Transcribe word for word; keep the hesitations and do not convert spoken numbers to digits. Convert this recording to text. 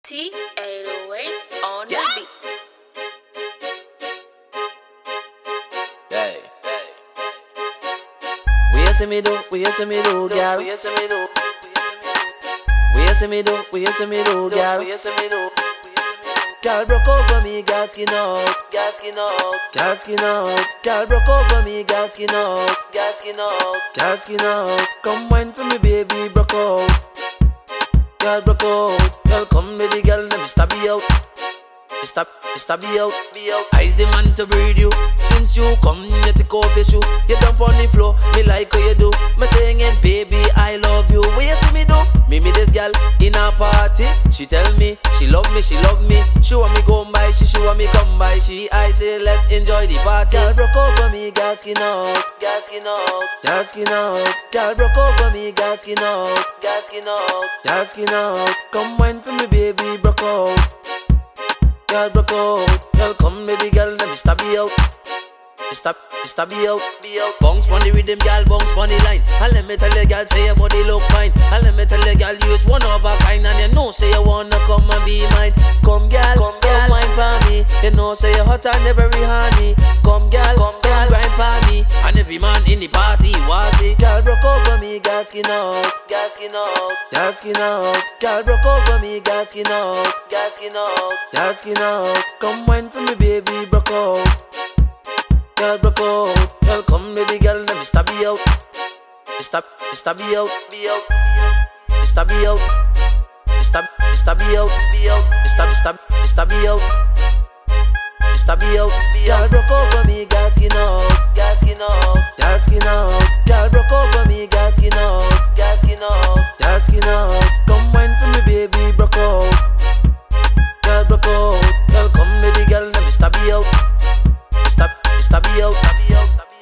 T eight oh eight on the Yeah. beat. Hey, hey. We see me do, we see me do, girl. We see me do. We see me do, we see me do, girl. We see me do. Girl broke over me, girl skin out, girl skin out, girl skin out. Girl broke over me, girl skin out, girl skin out, girl skin out. Come wine for me, baby, broke out. Girl broke out, girl come baby girl, let me stab you out. Me stab, me stab you out, be out. I's the man to breed you. Since you come, you take off your shoe. You jump on the floor, me like how you do. Me singing, baby, I love you. What you see me do? Me meet this girl in a party. She tell me, she love me, she love me. She want me go by, she, she want me come by. She, I say, let's enjoy the party. Girl broke over me, girl skin out, girl skin out, girl skin out. Girl broke over me, girl skin out, girl skin out, girl skin out. Come wine for me, baby, broke out. Girl broke out, girl come baby girl, let me stab you out. Me stab, me stab you out, be out. Bounce pon the rhythm, girl, bounce pon the line. And let me tell you, girl, say your body look fine. And let me tell you, girl, use one of a kind. And you know, say you wanna come and be mine. Come, girl, come, girl, wine for me. You know, say you hot and every honey. Come, girl, come, girl, grind for me. And every man in the party was it. Girl broke over me, girl skin out, girl skin out, girl skin out. Girl broke over me, girl skin out, girl skin out, girl skin out. Come wine for me, baby, broke out. Girl broke out, girl come baby girl, let me stab you out. Me stab, me stab you out, be out. Me stab you out. Me stab, me stab you out, be out. Me stab, me stab, me stab you out. Me stab you out, be out. Girl broke over me, girl skin out, girl skin out, girl skin out. Girl broke over me, girl skin out, girl skin out, girl skin out. Come wine for me, baby, broke out. Girl broke out, girl come baby girl, let me stab you out. Stab, stab you out, stab you out, stab you out.